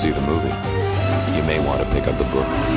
see the movie, you may want to pick up the book.